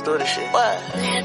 do this shit. What?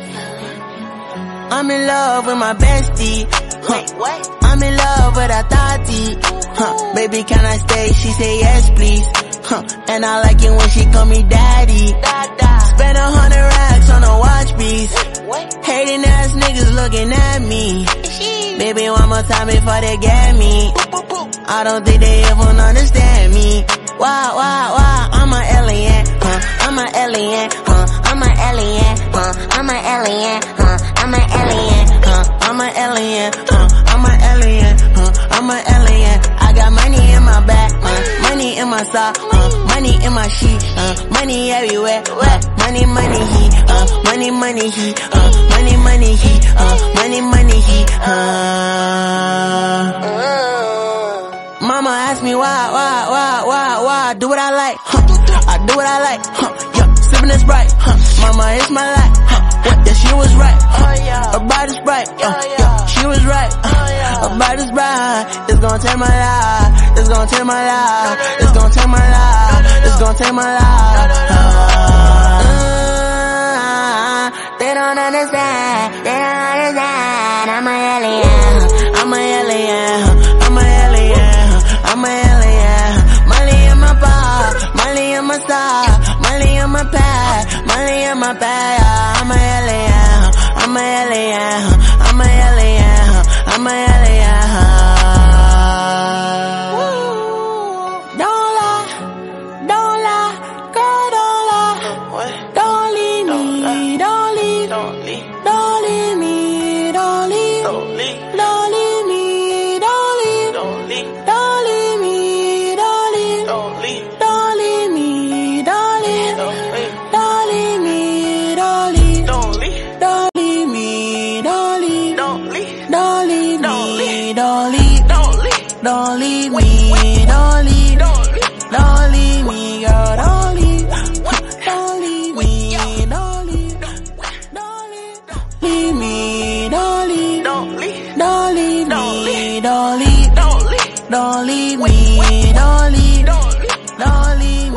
I'm in love with my bestie. Wait, what? I'm in love with a thotty. Baby, can I stay? She say yes, please. And I like it when she call me daddy. Spend 100 racks on a watch piece. Hating ass niggas looking at me. Baby, one more time before they get me. I don't think they ever understand me. Why, I'm an alien, I'm an alien, I'm an alien, I'm an alien, I'm an alien, I'm an alien, I'm an alien, I'm an alien. I got money in my back, money in my sock, money in my sheet, money everywhere, money, heat, money, heat, money, heat, money, heat, Mama asked me why, do what I like, I do what I like, yeah, sipping this bright, Mama, it's my life, yeah, she was right, her body's bright, yeah, she was right, her body's bright, it's gonna take my life, it's gonna take my life, it's gonna take my life, it's gonna take my life, they don't understand, I'm an alien, I'm an alien, I'm an alien, I'm an alien, money in my bar, money in my star, money in my pad, money in my bag, I'm an alien, I'm an alien, I'm an alien, I'm an alien. Don't lie, girl, don't lie, don't leave me, don't leave, don't leave me, don't leave, don't leave me, don't leave, don't leave, don't leave me, don't leave, don't leave, don't leave me, don't leave, don't leave me, don't leave, don't leave, don't leave me, don't leave, don't leave, don't leave me, don't leave, don't leave, don't leave me, don't leave, don't leave me, girl, don't leave, don't leave me, don't leave, don't leave me, don't leave, don't leave, don't leave me, don't leave, don't leave me, don't leave, don't leave, don't leave.